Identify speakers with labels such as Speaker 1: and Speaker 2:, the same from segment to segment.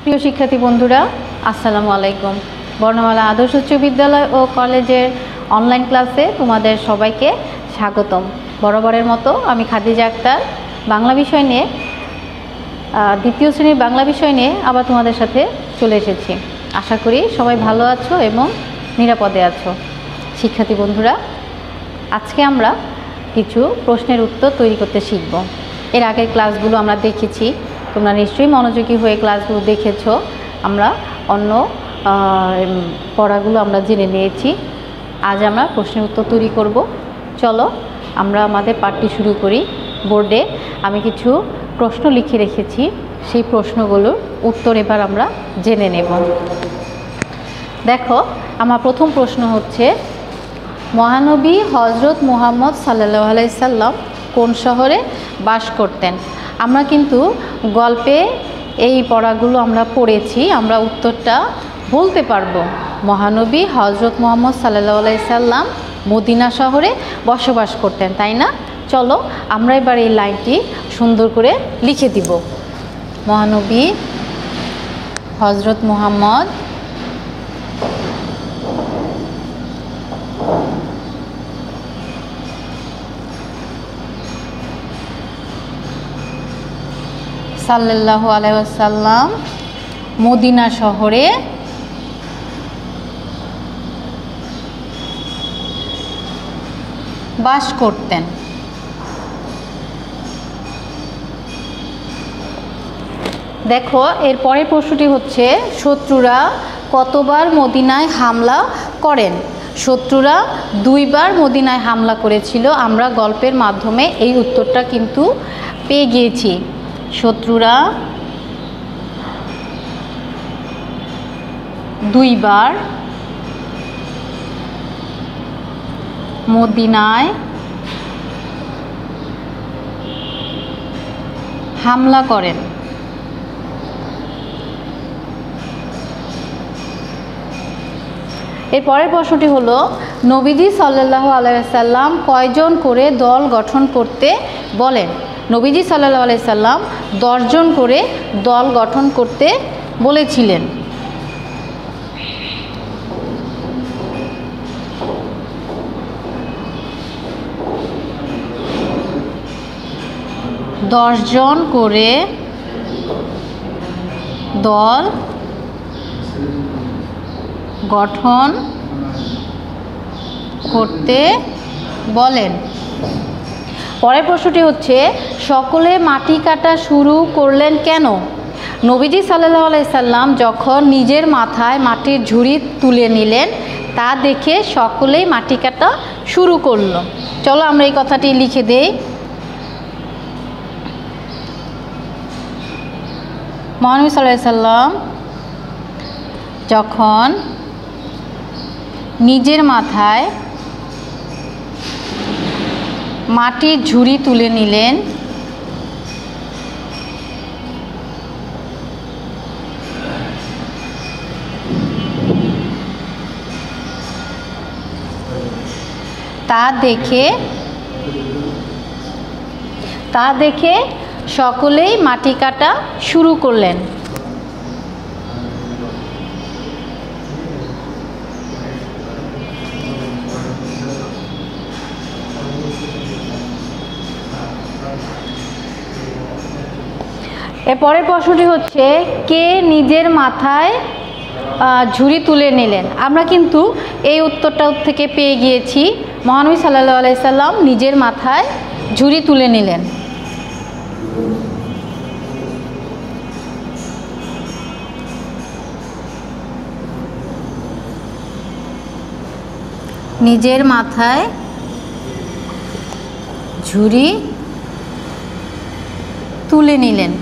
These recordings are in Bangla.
Speaker 1: প্রিয় শিক্ষার্থী বন্ধুরা, আসসালামু আলাইকুম। বর্ণমালা আদর্শ উচ্চ বিদ্যালয় ও কলেজের অনলাইন ক্লাসে তোমাদের সবাইকে স্বাগতম। বরাবরের মতো আমি খাদিজা আক্তার বাংলা বিষয় নিয়ে দ্বিতীয় শ্রেণীর বাংলা বিষয় নিয়ে আবার তোমাদের সাথে চলে এসেছি। আশা করি সবাই ভালো আছো এবং নিরাপদে আছো। শিক্ষার্থী বন্ধুরা, আজকে আমরা কিছু প্রশ্নের উত্তর তৈরি করতে শিখব। এর আগের ক্লাসগুলো আমরা দেখেছি, তোমরা নিশ্চয়ই মনোযোগী হয়ে ক্লাসগুলো দেখেছো। আমরা অন্য পড়াগুলো আমরা জেনে নিয়েছি। আজ আমরা প্রশ্নের উত্তর তৈরি করব। চলো আমরা আমাদের পাঠটি শুরু করি। বোর্ডে আমি কিছু প্রশ্ন লিখে রেখেছি, সেই প্রশ্নগুলোর উত্তর এবার আমরা জেনে নেব। দেখো, আমার প্রথম প্রশ্ন হচ্ছে, মহানবী হজরত মুহাম্মদ সাল্লাল্লাহু আলাইহি সাল্লাম কোন শহরে বাস করতেন? আমরা কিন্তু গল্পে এই পড়াগুলো আমরা পড়েছি, আমরা উত্তরটা বলতে পারবো। মহানবী হজরত মুহাম্মদ সাল্লাল্লাহু আলাইহি সাল্লাম মদিনা শহরে বসবাস করতেন, তাই না? চলো আমরা এবার এই লাইনটি সুন্দর করে লিখে দিব। মহানবী হজরত মুহাম্মদ সাল্লাল্লাহু আলাইহি ওয়াসাল্লাম মদিনা শহরে বাস করতেন। দেখো, এর পরের প্রশ্নটি হচ্ছে, শত্রুরা কতবার মদিনায় হামলা করেন? শত্রুরা 2 বার মদিনায় হামলা করেছিল। আমরা গল্পের মাধ্যমে এই উত্তরটা কিন্তু পেয়ে গিয়েছি। শত্রুরা 2 বার মদিনায় হামলা করেন। এর পরের প্রশ্নটি হলো, নবীজি সাল্লাল্লাহু আলাইহি ওয়াসাল্লাম কয়জন করে দল গঠন করতে বলেন? নবীজি সাল্লাল্লাহু আলাইহি ওয়াসাল্লাম 10 জন করে দল গঠন করতে বলেছিলেন। দশ জন করে দল গঠন করতে বলেন। পরের প্রশ্নটি হচ্ছে, সকলে মাটি কাটা শুরু করলেন কেন? নবীজি সাল্লাল্লাহু আলাইহি সাল্লাম যখন নিজের মাথায় মাটির ঝুড়ি তুলে নিলেন, তা দেখে সকলেই মাটি কাটা শুরু করলো। চলো আমরা এই কথাটি লিখে দেই। মহানবী সাল্লাল্লাহু আলাইহি সাল্লাম যখন নিজের মাথায় মাটির ঝুড়ি তুলে নিলেন, তা দেখে সকলেই মাটি কাটা শুরু করলেন। এরপরের প্রশ্নটি হচ্ছে, কে নিজের মাথায় ঝুড়ি তুলে নিলেন? আমরা কিন্তু এই উত্তরটা থেকে পেয়ে গিয়েছি। মহানবী সাল্লাল্লাহু আলাইহি সাল্লাম নিজের মাথায় ঝুড়ি তুলে নিলেন। নিজের মাথায় ঝুড়ি তুলে নিলেন।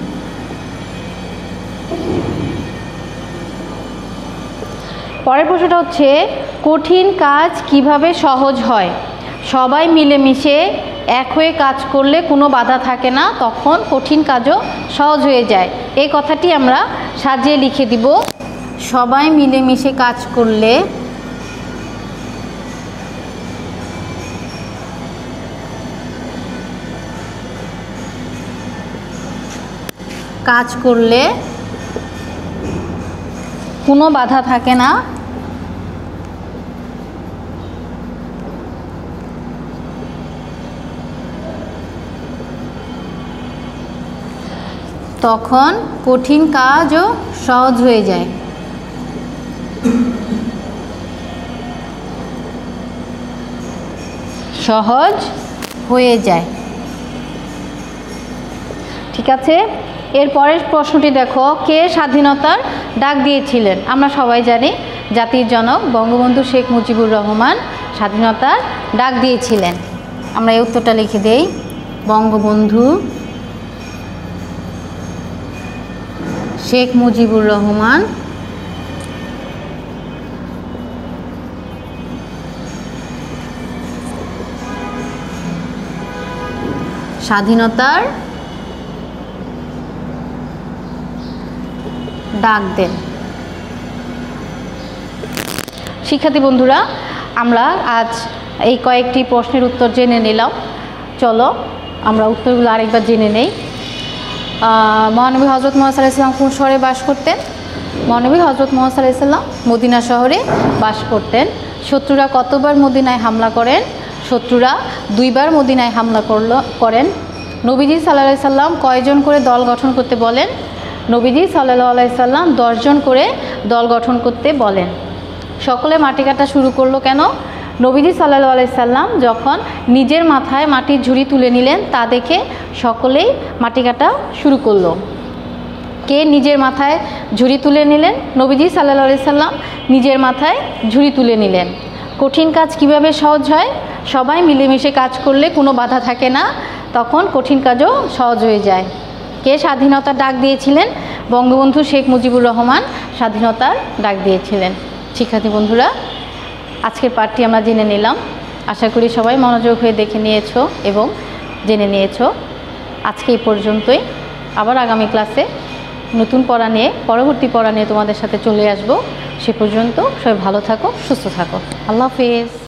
Speaker 1: পরের প্রশ্নটা হচ্ছে, কঠিন কাজ কিভাবে সহজ হয়? সবাই মিলেমিশে এক হয়ে কাজ করলে কোনো বাধা থাকে না, তখন কঠিন কাজও সহজ হয়ে যায়। এই কথাটি আমরা সাজিয়ে লিখে দিব। সবাই মিলেমিশে কাজ করলে কোনো বাধা থাকে না, তখন কঠিন কাজও সহজ হয়ে যায়। সহজ হয়ে যায়। ঠিক আছে, এর পরের প্রশ্নটি দেখো, কে স্বাধীনতার ডাক দিয়েছিলেন? আমরা সবাই জানি জাতির জনক বঙ্গবন্ধু শেখ মুজিবুর রহমান স্বাধীনতার ডাক দিয়েছিলেন। আমরা এই উত্তরটা লিখে দেই, বঙ্গবন্ধু শেখ মুজিবুর রহমান স্বাধীনতার ডাক দেন। শিক্ষার্থী বন্ধুরা, আমরা আজ এই কয়েকটি প্রশ্নের উত্তর জেনে নিলাম। চলো আমরা উত্তরগুলো আরেকবার জেনে নেই। মহানবী হজরত মুহাম্মদ সাল্লাল্লাহু আলাইহি ওয়াসাল্লাম কোন শহরে বাস করতেন? মহানবী হজরত মুহাম্মদ সাল্লাল্লাহু আলাইহি ওয়াসাল্লাম মদিনা শহরে বাস করতেন। শত্রুরা কতবার মদিনায় হামলা করেন? শত্রুরা 2 বার মদিনায় হামলা করেন। নবীজি সাল্লাল্লাহু আলাইহি ওয়াসাল্লাম কয়জন করে দল গঠন করতে বলেন? নবীজি সাল্লাল্লাহু আলাইহি ওয়াসাল্লাম 10 জন করে দল গঠন করতে বলেন। সকলে মাটি কাটা শুরু করলো কেন? নবীজি সাল্লাল্লাহু আলাইহি ওয়াসাল্লাম যখন নিজের মাথায় মাটির ঝুড়ি তুলে নিলেন তা দেখে সকলেই মাটি কাটা শুরু করলো। কে নিজের মাথায় ঝুড়ি তুলে নিলেন? নবীজি সাল্লাল্লাহু আলাইহি ওয়াসাল্লাম নিজের মাথায় ঝুড়ি তুলে নিলেন। কঠিন কাজ কিভাবে সহজ হয়? সবাই মিলেমিশে কাজ করলে কোনো বাধা থাকে না, তখন কঠিন কাজও সহজ হয়ে যায়। কে স্বাধীনতার ডাক দিয়েছিলেন? বঙ্গবন্ধু শেখ মুজিবুর রহমান স্বাধীনতার ডাক দিয়েছিলেন। শিক্ষার্থী বন্ধুরা, আজকের পাঠটি আমরা জেনে নিলাম। আশা করি সবাই মনোযোগ হয়ে দেখে নিয়েছো এবং জেনে নিয়েছো। আজকে এই পর্যন্তই। আবার আগামী ক্লাসে নতুন পড়া নিয়ে, পরবর্তী পড়া নিয়ে তোমাদের সাথে চলে আসবো। সে পর্যন্ত সবাই ভালো থাকো, সুস্থ থাকো। আল্লাহ হাফেজ।